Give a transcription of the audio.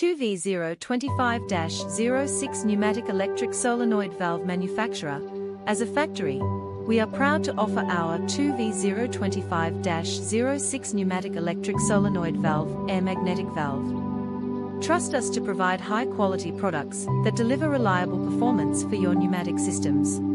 2V025-06 Pneumatic Electric Solenoid Valve manufacturer. As a factory, we are proud to offer our 2V025-06 Pneumatic Electric Solenoid Valve, air magnetic valve. Trust us to provide high-quality products that deliver reliable performance for your pneumatic systems.